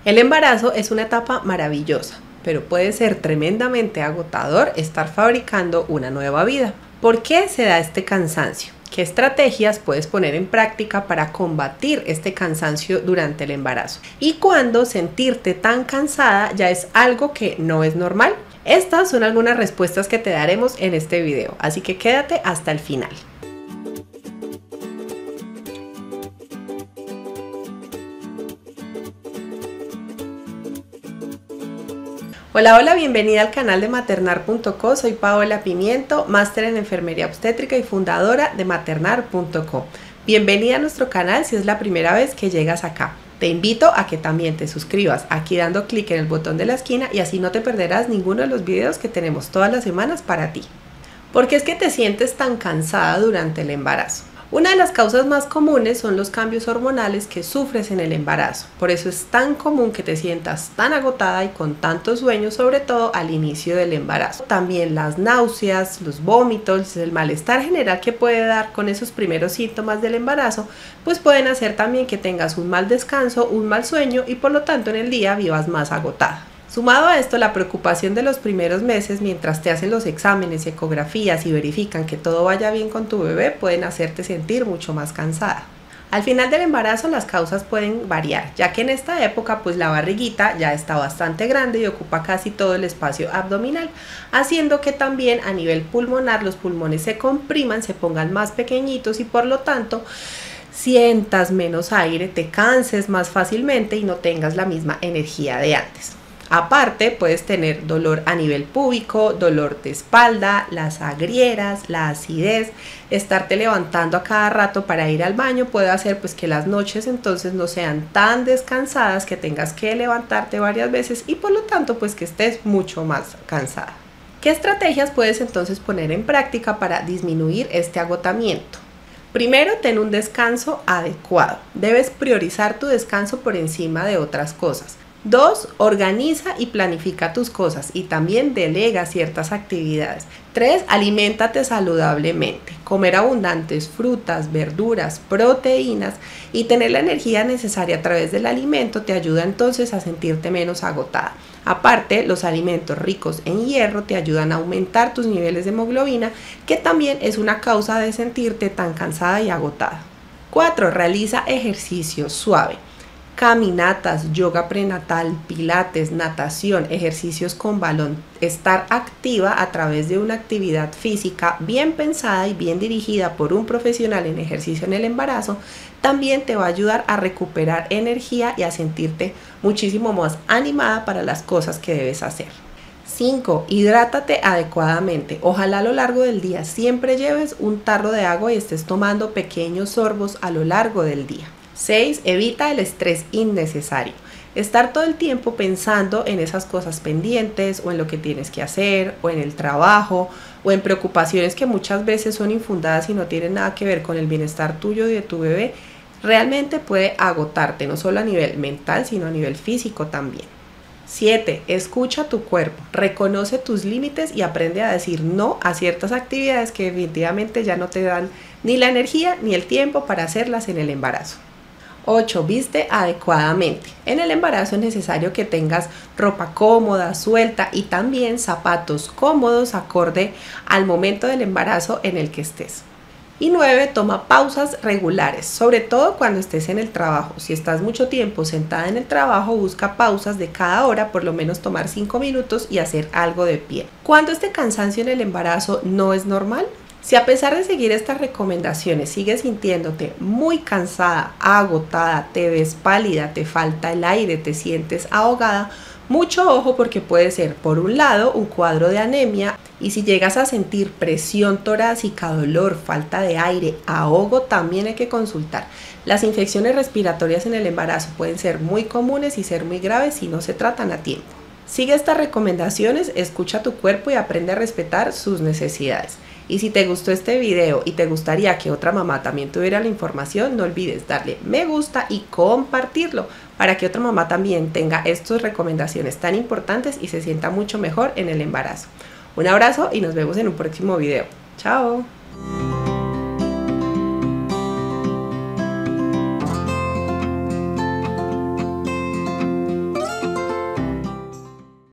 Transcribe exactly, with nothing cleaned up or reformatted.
El embarazo es una etapa maravillosa, pero puede ser tremendamente agotador estar fabricando una nueva vida. ¿Por qué se da este cansancio? ¿Qué estrategias puedes poner en práctica para combatir este cansancio durante el embarazo? ¿Y cuándo sentirte tan cansada ya es algo que no es normal? Estas son algunas respuestas que te daremos en este video, así que quédate hasta el final. Hola, hola, bienvenida al canal de maternar punto co, soy Paola Pimiento, máster en enfermería obstétrica y fundadora de maternar punto co. Bienvenida a nuestro canal si es la primera vez que llegas acá. Te invito a que también te suscribas aquí dando clic en el botón de la esquina y así no te perderás ninguno de los videos que tenemos todas las semanas para ti. ¿Por qué es que te sientes tan cansada durante el embarazo? Una de las causas más comunes son los cambios hormonales que sufres en el embarazo. Por eso es tan común que te sientas tan agotada y con tanto sueño, sobre todo al inicio del embarazo. También las náuseas, los vómitos, el malestar general que puede dar con esos primeros síntomas del embarazo, pues pueden hacer también que tengas un mal descanso, un mal sueño y por lo tanto en el día vivas más agotada. Sumado a esto, la preocupación de los primeros meses mientras te hacen los exámenes, ecografías y verifican que todo vaya bien con tu bebé pueden hacerte sentir mucho más cansada. Al final del embarazo las causas pueden variar, ya que en esta época pues la barriguita ya está bastante grande y ocupa casi todo el espacio abdominal, haciendo que también a nivel pulmonar los pulmones se compriman, se pongan más pequeñitos y por lo tanto sientas menos aire, te canses más fácilmente y no tengas la misma energía de antes. Aparte, puedes tener dolor a nivel púbico, dolor de espalda, las agrieras, la acidez, estarte levantando a cada rato para ir al baño puede hacer pues que las noches entonces no sean tan descansadas, que tengas que levantarte varias veces y por lo tanto pues que estés mucho más cansada. ¿Qué estrategias puedes entonces poner en práctica para disminuir este agotamiento? Primero, ten un descanso adecuado. Debes priorizar tu descanso por encima de otras cosas. Dos, organiza y planifica tus cosas y también delega ciertas actividades. Tres, aliméntate saludablemente. Comer abundantes frutas, verduras, proteínas y tener la energía necesaria a través del alimento te ayuda entonces a sentirte menos agotada. Aparte, los alimentos ricos en hierro te ayudan a aumentar tus niveles de hemoglobina, que también es una causa de sentirte tan cansada y agotada. Cuatro, realiza ejercicio suave. Caminatas, yoga prenatal, pilates, natación, ejercicios con balón, estar activa a través de una actividad física bien pensada y bien dirigida por un profesional en ejercicio en el embarazo, también te va a ayudar a recuperar energía y a sentirte muchísimo más animada para las cosas que debes hacer. Cinco. Hidrátate adecuadamente. Ojalá a lo largo del día siempre lleves un tarro de agua y estés tomando pequeños sorbos a lo largo del día. seis. Evita el estrés innecesario. Estar todo el tiempo pensando en esas cosas pendientes o en lo que tienes que hacer o en el trabajo o en preocupaciones que muchas veces son infundadas y no tienen nada que ver con el bienestar tuyo y de tu bebé, realmente puede agotarte, no solo a nivel mental sino a nivel físico también. siete. Escucha tu cuerpo, reconoce tus límites y aprende a decir no a ciertas actividades que definitivamente ya no te dan ni la energía ni el tiempo para hacerlas en el embarazo. ocho. Viste adecuadamente. En el embarazo es necesario que tengas ropa cómoda, suelta y también zapatos cómodos acorde al momento del embarazo en el que estés. Y nueve. Toma pausas regulares, sobre todo cuando estés en el trabajo. Si estás mucho tiempo sentada en el trabajo, busca pausas de cada hora, por lo menos tomar cinco minutos y hacer algo de pie. ¿Cuándo este cansancio en el embarazo no es normal? Si a pesar de seguir estas recomendaciones sigues sintiéndote muy cansada, agotada, te ves pálida, te falta el aire, te sientes ahogada, mucho ojo porque puede ser por un lado un cuadro de anemia y si llegas a sentir presión torácica, dolor, falta de aire, ahogo, también hay que consultar. Las infecciones respiratorias en el embarazo pueden ser muy comunes y ser muy graves si no se tratan a tiempo. Sigue estas recomendaciones, escucha tu cuerpo y aprende a respetar sus necesidades. Y si te gustó este video y te gustaría que otra mamá también tuviera la información, no olvides darle me gusta y compartirlo para que otra mamá también tenga estas recomendaciones tan importantes y se sienta mucho mejor en el embarazo. Un abrazo y nos vemos en un próximo video. ¡Chao!